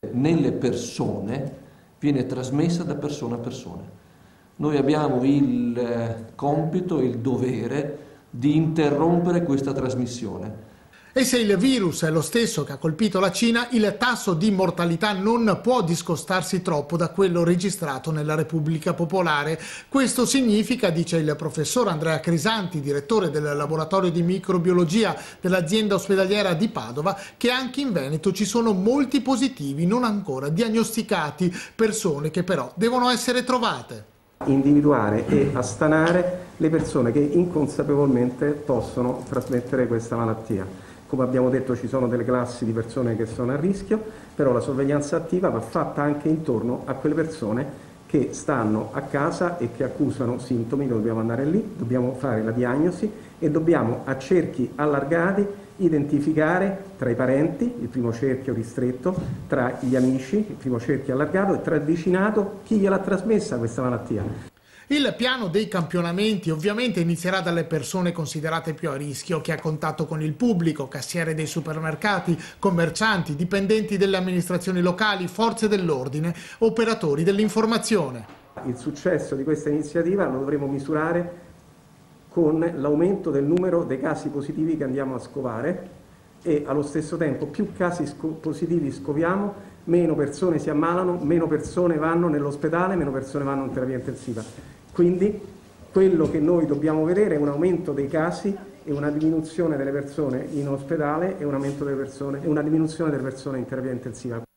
Nelle persone viene trasmessa da persona a persona. Noi abbiamo il compito, il dovere di interrompere questa trasmissione. E se il virus è lo stesso che ha colpito la Cina, il tasso di mortalità non può discostarsi troppo da quello registrato nella Repubblica Popolare. Questo significa, dice il professor Andrea Crisanti, direttore del laboratorio di microbiologia dell'azienda ospedaliera di Padova, che anche in Veneto ci sono molti positivi non ancora diagnosticati, persone che però devono essere trovate. Individuare e astanare le persone che inconsapevolmente possono trasmettere questa malattia. Come abbiamo detto, ci sono delle classi di persone che sono a rischio, però la sorveglianza attiva va fatta anche intorno a quelle persone che stanno a casa e che accusano sintomi. Dobbiamo andare lì, dobbiamo fare la diagnosi e dobbiamo a cerchi allargati identificare tra i parenti, il primo cerchio ristretto, tra gli amici, il primo cerchio allargato, e tra il vicinato chi gliel'ha trasmessa questa malattia. Il piano dei campionamenti ovviamente inizierà dalle persone considerate più a rischio, chi ha contatto con il pubblico, cassiere dei supermercati, commercianti, dipendenti delle amministrazioni locali, forze dell'ordine, operatori dell'informazione. Il successo di questa iniziativa lo dovremo misurare con l'aumento del numero dei casi positivi che andiamo a scovare e allo stesso tempo più casi positivi scoviamo, meno persone si ammalano, meno persone vanno nell'ospedale, meno persone vanno in terapia intensiva. Quindi quello che noi dobbiamo vedere è un aumento dei casi e una diminuzione delle persone in ospedale e un aumento delle persone, e una diminuzione delle persone in terapia intensiva.